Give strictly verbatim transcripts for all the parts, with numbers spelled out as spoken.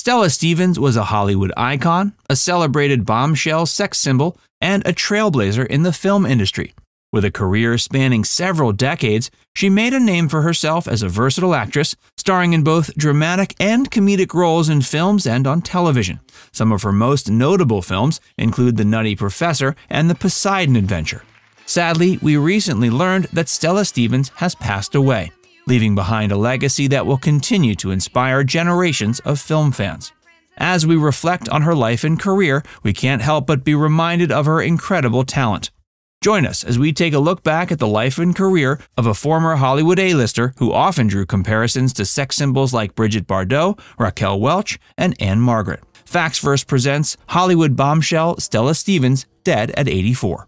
Stella Stevens was a Hollywood icon, a celebrated bombshell sex symbol, and a trailblazer in the film industry. With a career spanning several decades, she made a name for herself as a versatile actress, starring in both dramatic and comedic roles in films and on television. Some of her most notable films include The Nutty Professor and The Poseidon Adventure. Sadly, we recently learned that Stella Stevens has passed away, leaving behind a legacy that will continue to inspire generations of film fans. As we reflect on her life and career, we can't help but be reminded of her incredible talent. Join us as we take a look back at the life and career of a former Hollywood A-lister who often drew comparisons to sex symbols like Brigitte Bardot, Raquel Welch, and Anne Margaret. Facts First presents Hollywood bombshell Stella Stevens, dead at eighty-four.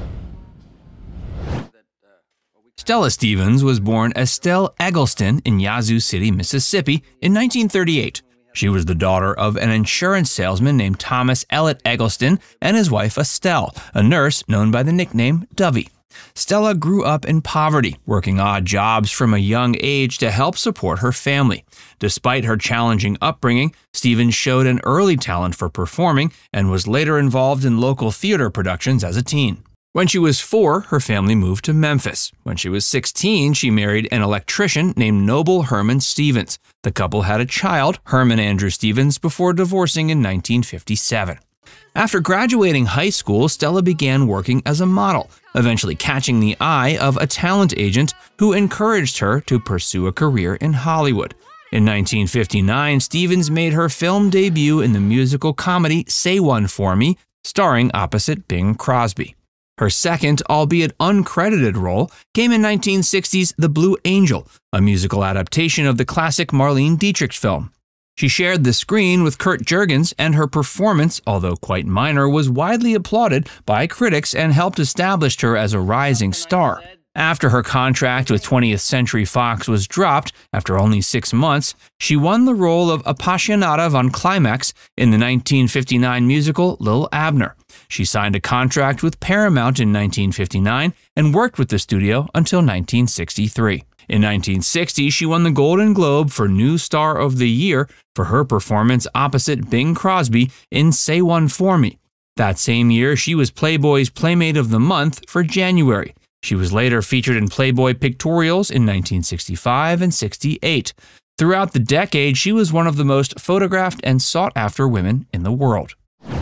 Stella Stevens was born Estelle Eggleston in Yazoo City, Mississippi in nineteen thirty-eight. She was the daughter of an insurance salesman named Thomas Elliott Eggleston and his wife Estelle, a nurse known by the nickname Dovey. Stella grew up in poverty, working odd jobs from a young age to help support her family. Despite her challenging upbringing, Stevens showed an early talent for performing and was later involved in local theater productions as a teen. When she was four, her family moved to Memphis. When she was sixteen, she married an electrician named Noble Herman Stevens. The couple had a child, Herman Andrew Stevens, before divorcing in nineteen fifty-seven. After graduating high school, Stella began working as a model, eventually catching the eye of a talent agent who encouraged her to pursue a career in Hollywood. In nineteen fifty-nine, Stevens made her film debut in the musical comedy Say One For Me, starring opposite Bing Crosby. Her second, albeit uncredited role, came in nineteen sixty's The Blue Angel, a musical adaptation of the classic Marlene Dietrich film. She shared the screen with Kurt Jurgens, and her performance, although quite minor, was widely applauded by critics and helped establish her as a rising star. After her contract with twentieth Century Fox was dropped after only six months, she won the role of Appassionata von Climax in the nineteen fifty-nine musical Lil Abner. She signed a contract with Paramount in nineteen fifty-nine and worked with the studio until nineteen sixty-three. In nineteen sixty, she won the Golden Globe for New Star of the Year for her performance opposite Bing Crosby in Say One For Me. That same year, she was Playboy's Playmate of the Month for January. She was later featured in Playboy pictorials in nineteen sixty-five and sixty-eight. Throughout the decade, she was one of the most photographed and sought-after women in the world.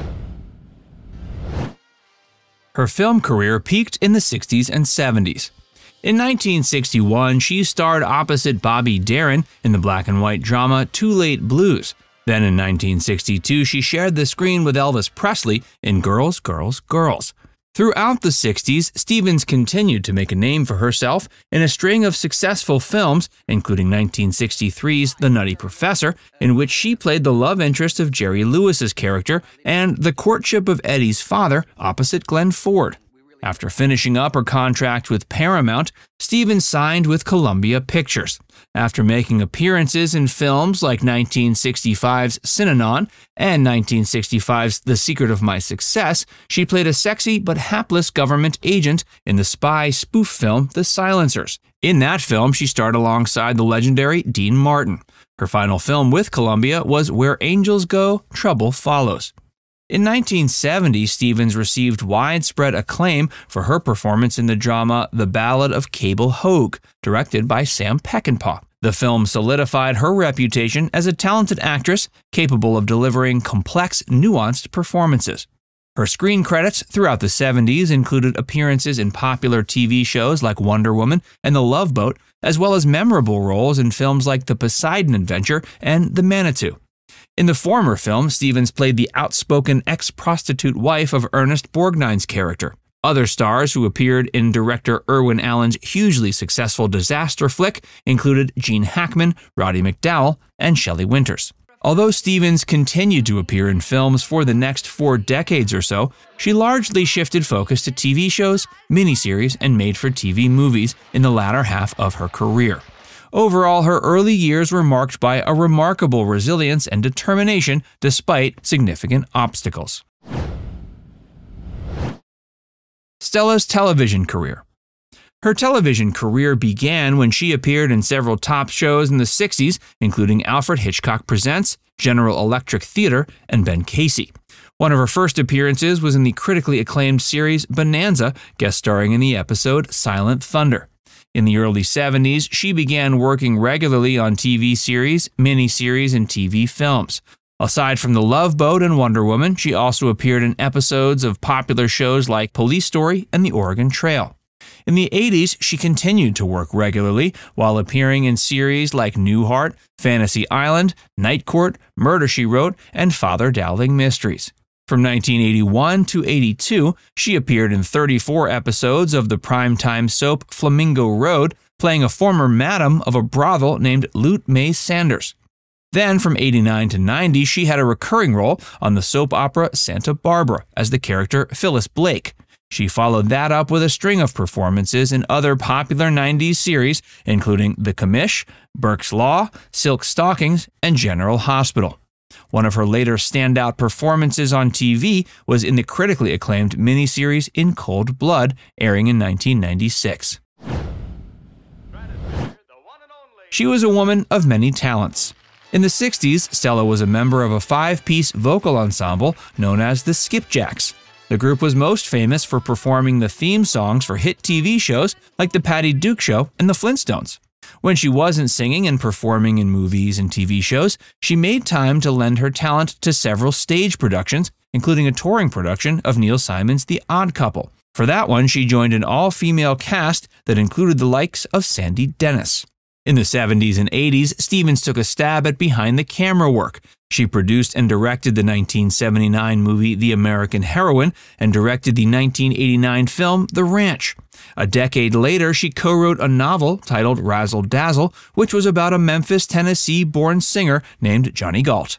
Her film career peaked in the sixties and seventies. In nineteen sixty-one, she starred opposite Bobby Darin in the black and white drama Too Late Blues. Then in nineteen sixty-two, she shared the screen with Elvis Presley in Girls, Girls, Girls. Throughout the sixties, Stevens continued to make a name for herself in a string of successful films, including nineteen sixty-three's The Nutty Professor, in which she played the love interest of Jerry Lewis's character, and The Courtship of Eddie's Father opposite Glenn Ford. After finishing up her contract with Paramount, Stevens signed with Columbia Pictures. After making appearances in films like nineteen sixty-five's Synanon and nineteen sixty-five's The Secret of My Success, she played a sexy but hapless government agent in the spy spoof film The Silencers. In that film, she starred alongside the legendary Dean Martin. Her final film with Columbia was Where Angels Go, Trouble Follows. In nineteen seventy, Stevens received widespread acclaim for her performance in the drama The Ballad of Cable Hogue, directed by Sam Peckinpah. The film solidified her reputation as a talented actress capable of delivering complex, nuanced performances. Her screen credits throughout the seventies included appearances in popular T V shows like Wonder Woman and The Love Boat, as well as memorable roles in films like The Poseidon Adventure and The Manitou. In the former film, Stevens played the outspoken ex-prostitute wife of Ernest Borgnine's character. Other stars who appeared in director Irwin Allen's hugely successful disaster flick included Gene Hackman, Roddy McDowall, and Shelley Winters. Although Stevens continued to appear in films for the next four decades or so, she largely shifted focus to T V shows, miniseries, and made-for-T V movies in the latter half of her career. Overall, her early years were marked by a remarkable resilience and determination despite significant obstacles. Stella's television career. Her television career began when she appeared in several top shows in the sixties, including Alfred Hitchcock Presents, General Electric Theater, and Ben Casey. One of her first appearances was in the critically acclaimed series Bonanza, guest starring in the episode Silent Thunder. In the early seventies, she began working regularly on T V series, miniseries, and T V films. Aside from The Love Boat and Wonder Woman, she also appeared in episodes of popular shows like Police Story and The Oregon Trail. In the eighties, she continued to work regularly while appearing in series like Newhart, Fantasy Island, Night Court, Murder, She Wrote, and Father Dowling Mysteries. From nineteen eighty-one to eighty-two, she appeared in thirty-four episodes of the primetime soap Flamingo Road, playing a former madam of a brothel named Lute Mae Sanders. Then, from eighty-nine to ninety, she had a recurring role on the soap opera Santa Barbara as the character Phyllis Blake. She followed that up with a string of performances in other popular nineties series, including The Commish, Burke's Law, Silk Stockings, and General Hospital. One of her later standout performances on T V was in the critically acclaimed miniseries In Cold Blood, airing in nineteen ninety-six. She was a woman of many talents. In the sixties, Stella was a member of a five-piece vocal ensemble known as the Skipjacks. The group was most famous for performing the theme songs for hit T V shows like The Patty Duke Show and The Flintstones. When she wasn't singing and performing in movies and T V shows, she made time to lend her talent to several stage productions, including a touring production of Neil Simon's The Odd Couple. For that one, she joined an all-female cast that included the likes of Sandy Dennis. In the seventies and eighties, Stevens took a stab at behind-the-camera work. She produced and directed the nineteen seventy-nine movie The American Heroine and directed the nineteen eighty-nine film The Ranch. A decade later, she co-wrote a novel titled Razzle Dazzle, which was about a Memphis, Tennessee-born singer named Johnny Galt.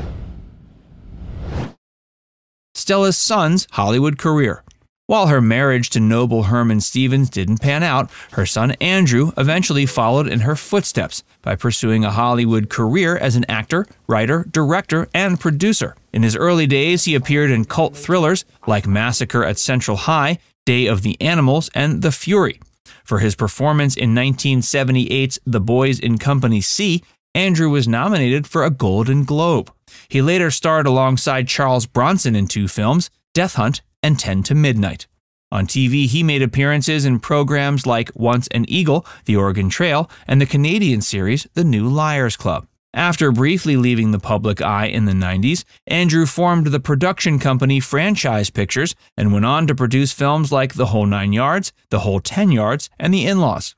Stella's son's Hollywood career. While her marriage to Noble Herman Stevens didn't pan out, her son Andrew eventually followed in her footsteps by pursuing a Hollywood career as an actor, writer, director, and producer. In his early days, he appeared in cult thrillers like Massacre at Central High, Day of the Animals, and The Fury. For his performance in nineteen seventy-eight's The Boys in Company C, Andrew was nominated for a Golden Globe. He later starred alongside Charles Bronson in two films, Death Hunt and ten to Midnight. On T V, he made appearances in programs like Once an Eagle, The Oregon Trail, and the Canadian series The New Liars Club. After briefly leaving the public eye in the nineties, Andrew formed the production company Franchise Pictures and went on to produce films like The Whole Nine Yards, The Whole Ten Yards, and The In-Laws.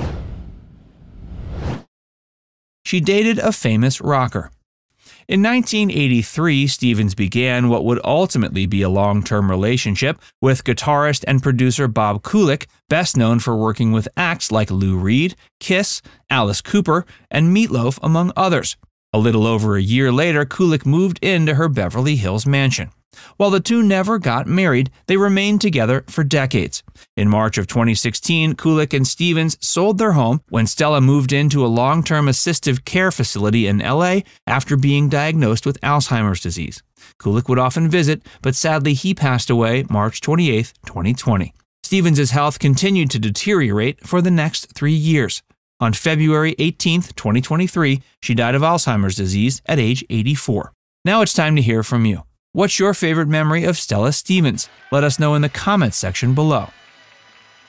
She dated a famous rocker. In nineteen eighty-three, Stevens began what would ultimately be a long-term relationship with guitarist and producer Bob Kulick, best known for working with acts like Lou Reed, Kiss, Alice Cooper, and Meatloaf, among others. A little over a year later, Kulick moved into her Beverly Hills mansion. While the two never got married, they remained together for decades. In March of twenty sixteen, Kulick and Stevens sold their home when Stella moved into a long-term assistive care facility in L A after being diagnosed with Alzheimer's disease. Kulick would often visit, but sadly he passed away March twenty-eighth, twenty twenty. Stevens' health continued to deteriorate for the next three years. On February eighteenth, twenty twenty-three, she died of Alzheimer's disease at age eighty-four. Now it's time to hear from you. What's your favorite memory of Stella Stevens? Let us know in the comments section below.